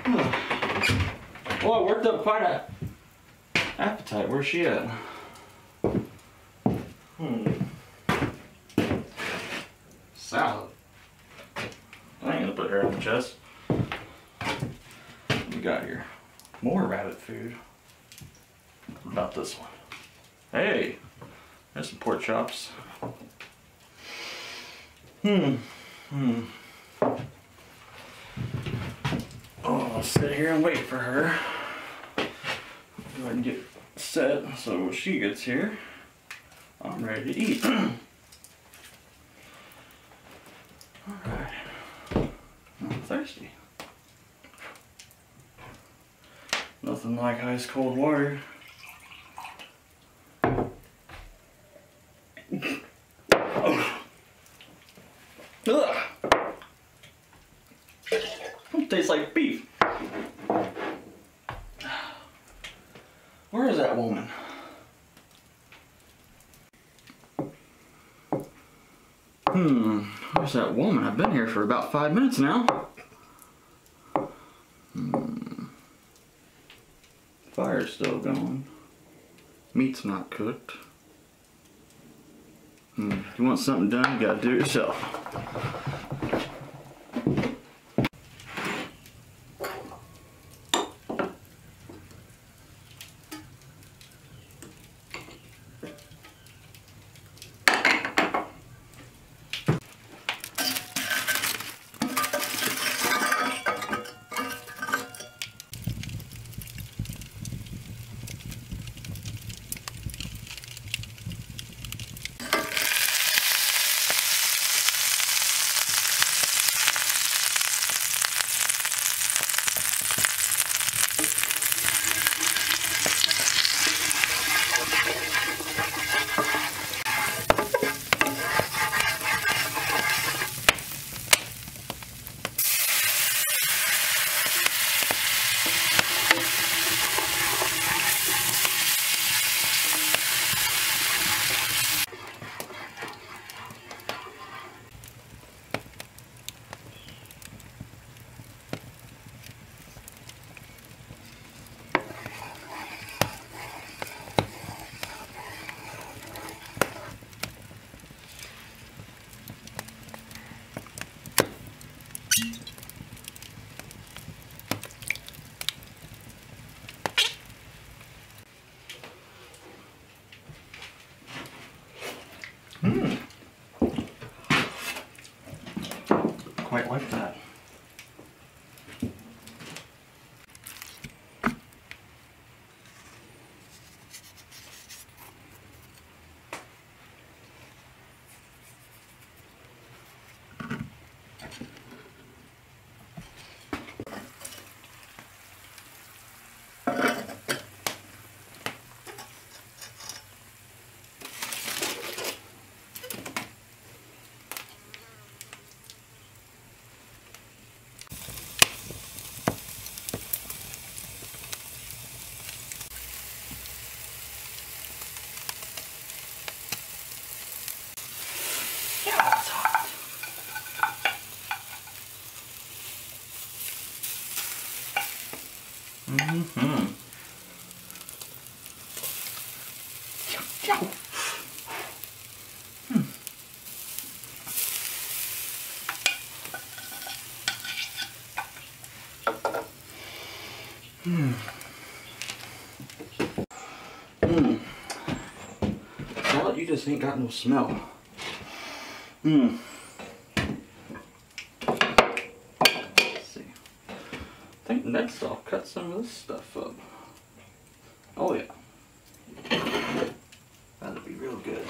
Well, I worked up quite a appetite. Where's she at? Salad. I ain't gonna put her on the chest. What we got here? More rabbit food. What about this one? Hey, there's some pork chops. Oh, I'll sit here and wait for her. Go ahead and get set so when she gets here, I'm ready to eat. Alright. I'm thirsty. Nothing like ice cold water. Oh. Ugh. It tastes like beef. Where is that woman? Where's that woman? I've been here for about 5 minutes now. Fire's still going. Meat's not cooked. If you want something done, you gotta do it yourself. Quite like that. Salad, you just ain't got no smell. Let's see. I think next I'll cut some of this stuff up. Oh yeah. That'll be real good.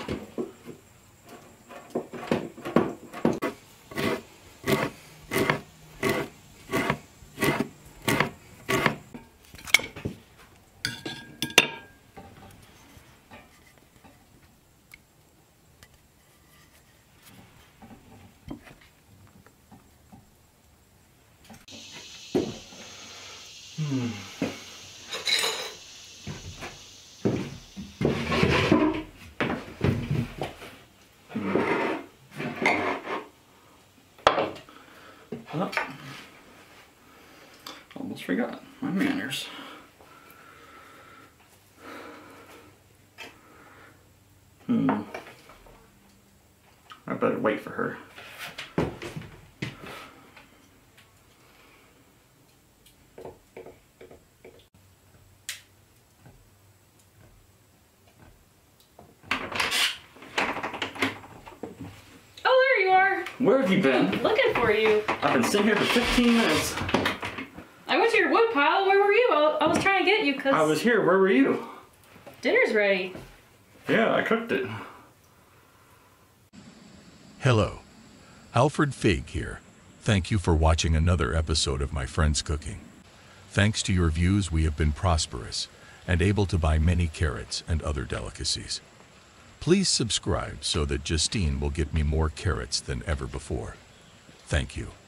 almost forgot my manners. I better wait for her. Where have you been? Looking for you. I've been sitting here for 15 minutes. I went to your wood pile. Where were you? I was trying to get you because... I was here. Where were you? Dinner's ready. Yeah, I cooked it. Hello, Alfred Fig here. Thank you for watching another episode of My Friend's Cooking. Thanks to your views, we have been prosperous and able to buy many carrots and other delicacies. Please subscribe so that Justine will get me more carrots than ever before. Thank you.